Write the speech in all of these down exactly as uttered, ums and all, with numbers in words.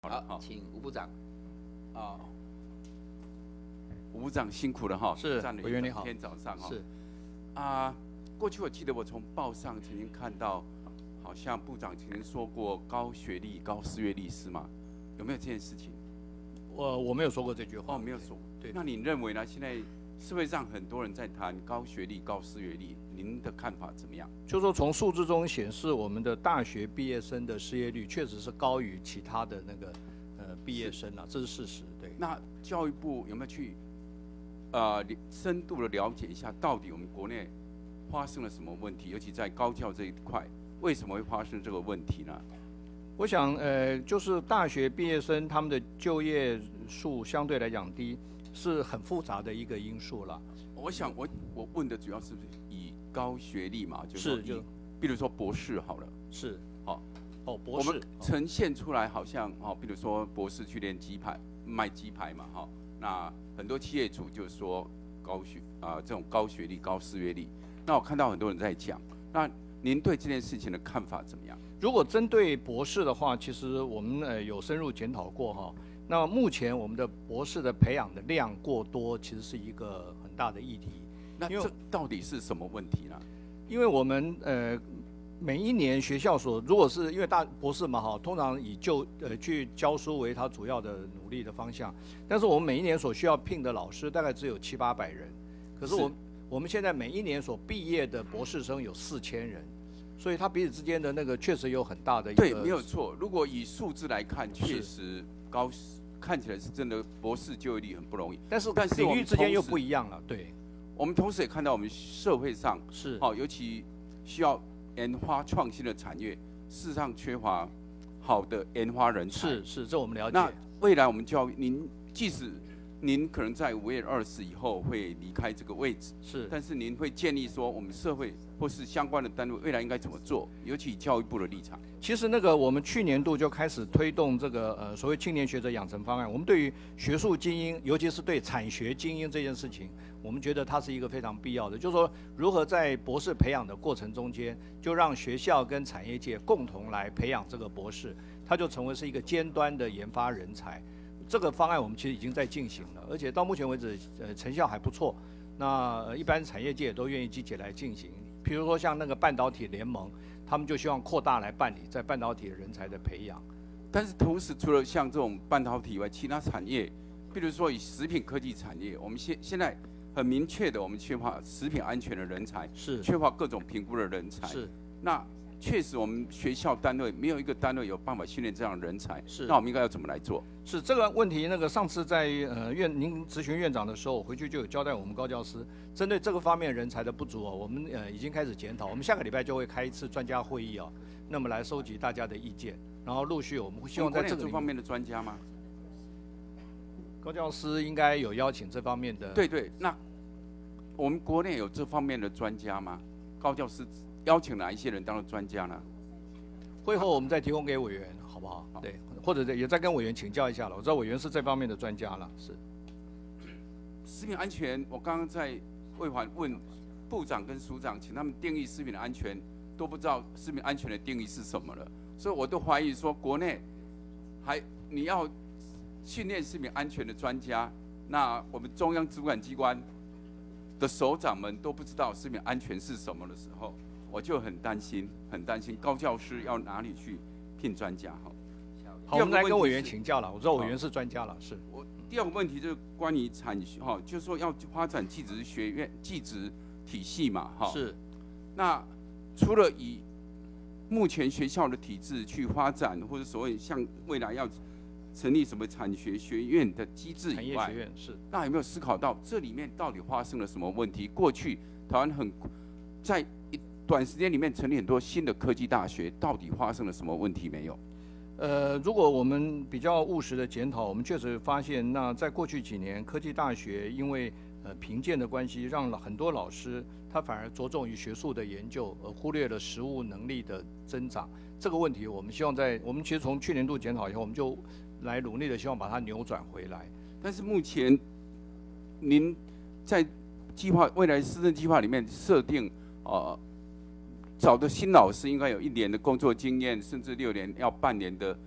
好，请吴部长。 啊，吴部长辛苦了哈， 是站了一整天早上哈。 是啊，过去我记得我从报上曾经看到，好像部长曾经说过高学历、高失业率是吗？有没有这件事情？ 我我没有说过这句话。 哦，没有说。 对。 那你认为呢？现在社会上很多人在谈高学历、高失业率，您的看法怎么样？ 就说从数字中显示，我们的大学毕业生的失业率确实是高于其他的那个呃毕业生啊，这是事实。对。 那教育部有没有去呃深度的了解一下，到底我们国内发生了什么问题？尤其在高教这一块，为什么会发生这个问题呢？ 我想，呃，就是大学毕业生他们的就业数相对来讲低，是很复杂的一个因素了。 我想我我问的主要是以高学历嘛，就是就， 比如说博士好了， 是， 好， 哦，博士， 我们呈现出来好像哦，比如说博士去练鸡排，卖鸡排嘛，哈，那很多企业主就说高学啊、呃、这种高学历、高失业率，那我看到很多人在讲，那您对这件事情的看法怎么样？ 如果针对博士的话，其实我们呃有深入检讨过哈。那目前我们的博士的培养的量过多，其实是一个很大的议题。 那这到底是什么问题呢？ 因为我们呃每一年学校所如果是因为大博士嘛哈，通常以就呃去教书为他主要的努力的方向，但是我们每一年所需要聘的老师大概只有七八百人，可是我是我们现在每一年所毕业的博士生有四千人。所以它彼此之间的那个确实有很大的一个对，没有错。如果以数字来看，确实高，看起来是真的博士就业率很不容易。 但是但是领域之间又不一样了，对。 我们同时也看到我们社会上是， 好，尤其需要研发创新的产业，事实上缺乏好的研发人才。 是是，这我们了解。 那未来我们教育，您即使您可能在五月二十以后会离开这个位置， 是， 但是您会建议说，我们社会或是相关的单位未来应该怎么做？尤其教育部的立场。 其实那个我们去年度就开始推动这个呃所谓青年学者养成方案。我们对于学术精英，尤其是对产学精英这件事情，我们觉得它是一个非常必要的。就是说，如何在博士培养的过程中间，就让学校跟产业界共同来培养这个博士，它就成为是一个尖端的研发人才。这个方案我们其实已经在进行了，而且到目前为止，呃，成效还不错。那、呃、一般产业界也都愿意积极来进行。比如说像那个半导体联盟，他们就希望扩大来办理在半导体的人才的培养。 但是同时，除了像这种半导体以外，其他产业，比如说以食品科技产业，我们现现在很明确的，我们缺乏食品安全的人才， 是缺乏各种评估的人才。 是。 那确实，我们学校单位没有一个单位有办法训练这样的人才。 是。 那我们应该要怎么来做？ 是这个问题，那个上次在呃院您咨询院长的时候，我回去就有交代我们高教师，针对这个方面人才的不足哦，我们呃已经开始检讨。我们下个礼拜就会开一次专家会议哦，那么来收集大家的意见，然后陆续我们会希望在这个这方面的专家吗？ 高教师应该有邀请这方面的。 对对，那我们国内有这方面的专家吗？高教师邀请哪一些人当了专家呢？ 会后我们再提供给委员，好不好？好对，或者也再跟委员请教一下了。我知道委员是这方面的专家了，是。 食品安全，我刚刚在卫环问部长跟署长，请他们定义食品的安全，都不知道食品安全的定义是什么了，所以我都怀疑说，国内还你要训练食品安全的专家，那我们中央主管机关的首长们都不知道食品安全是什么的时候，我就很担心，很担心高教师要哪里去聘专家哈。 好，我们来跟委员请教了。我知道委员是专家了，是。 我第二个问题就是关于产学哈，就是说要发展技职学院、技职体系嘛哈。 是。 那除了以目前学校的体制去发展，或者所谓像未来要成立什么产学学院的机制以外， 产业学院是。 那有没有思考到这里面到底发生了什么问题？过去台湾很在一短时间里面成立很多新的科技大学，到底发生了什么问题没有？ 呃，如果我们比较务实的检讨，我们确实发现，那在过去几年，科技大学因为呃评鉴的关系，让很多老师他反而着重于学术的研究，而忽略了实务能力的增长。这个问题，我们希望在我们其实从去年度检讨以后，我们就来努力的希望把它扭转回来。 但是目前您在计划未来施政计划里面设定，呃。找的新老师应该有一年的工作经验，甚至六年要半年的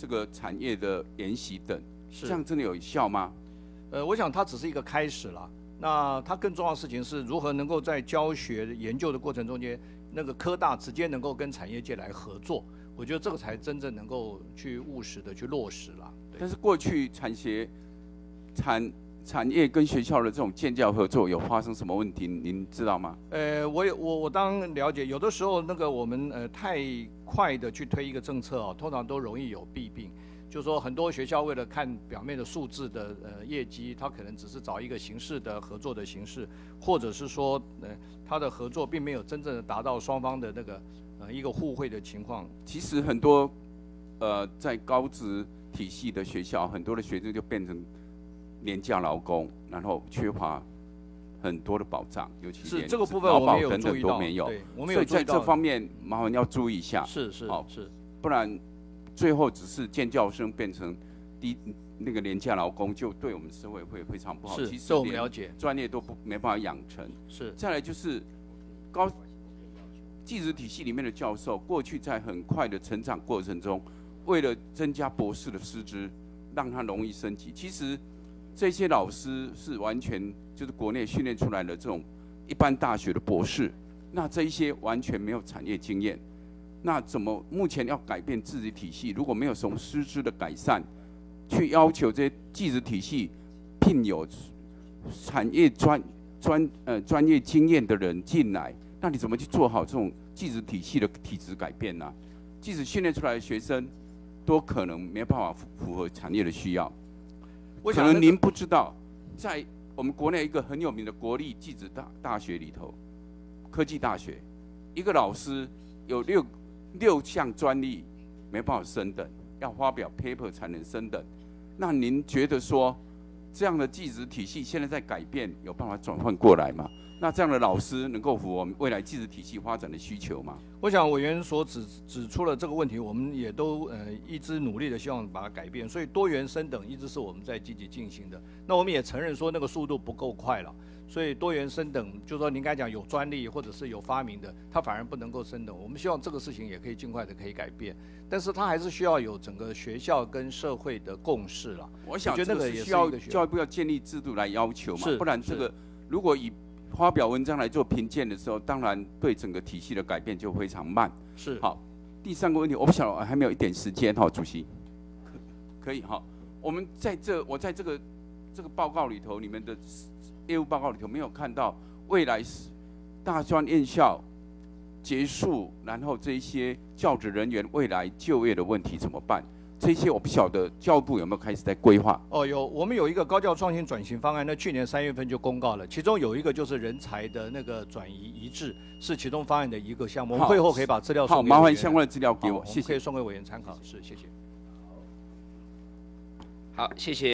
这个产业的研习等， 是这样真的有效吗？ 呃，我想它只是一个开始啦。那它更重要的事情是如何能够在教学研究的过程中间，那个科大直接能够跟产业界来合作。我觉得这个才真正能够去务实的去落实啦。 但是过去产学产产业跟学校的这种建教合作有发生什么问题？您知道吗？ 呃，我也我我当然了解，有的时候那个我们呃太快的去推一个政策哦，通常都容易有弊病。就是说，很多学校为了看表面的数字的呃业绩，它可能只是找一个形式的合作的形式，或者是说，呃，它的合作并没有真正的达到双方的那个呃一个互惠的情况。 其实很多呃在高职体系的学校，很多的学生就变成廉价劳工，然后缺乏很多的保障，尤其是这个部分我们也有注意到， 没有， 对，我们有注意到。 所以在这方面麻烦要注意一下。 是是好是， 不然。最后只是建教生变成低那个廉价劳工，就对我们社会会非常不好。 是， 其实这我们了解， 专业都不没办法养成。 是。 再来就是高技职体系里面的教授，过去在很快的成长过程中，为了增加博士的师资，让他容易升级。其实这些老师是完全就是国内训练出来的这种一般大学的博士，那这一些完全没有产业经验。那怎么目前要改变自己体系？如果没有从师资的改善，去要求这些技职体系聘有产业专专呃专业经验的人进来，那你怎么去做好这种技职体系的体制改变呢？即使训练出来的学生，都可能没办法符合产业的需要。 我想、 可能您不知道，在我们国内一个很有名的国立技职大大学里头，科技大学，一个老师有六。六项专利没办法升等，要发表 paper 才能升等。那您觉得说，这样的技职体系现在在改变，有办法转换过来吗？那这样的老师能够符合我们未来技职体系发展的需求吗？ 我想委员所指指出了这个问题，我们也都呃一直努力的希望把它改变。所以多元升等一直是我们在积极进行的。那我们也承认说那个速度不够快了。所以多元升等，就是说您刚才讲有专利或者是有发明的，它反而不能够升等。我们希望这个事情也可以尽快的可以改变，但是它还是需要有整个学校跟社会的共识了。 我想这个也需要教育部要建立制度来要求嘛，不然这个如果以发表文章来做评鉴的时候，当然对整个体系的改变就非常慢。 是。好， 第三个问题，我不晓得还没有一点时间哈，主席，可可以哈。我们在这我在这个这个报告里头，你们的。业务报告里头没有看到未来大专院校结束，然后这一些教职人员未来就业的问题怎么办？这些我不晓得教育部有没有开始在规划。 哦，有，我们有一个高教创新转型方案，那去年三月份就公告了，其中有一个就是人才的那个转移移置，是其中方案的一个项目。我们会后可以把资料送给委员。 好，麻烦相关的资料给我，谢谢。 可以送给委员参考，是，谢谢。 好，谢谢。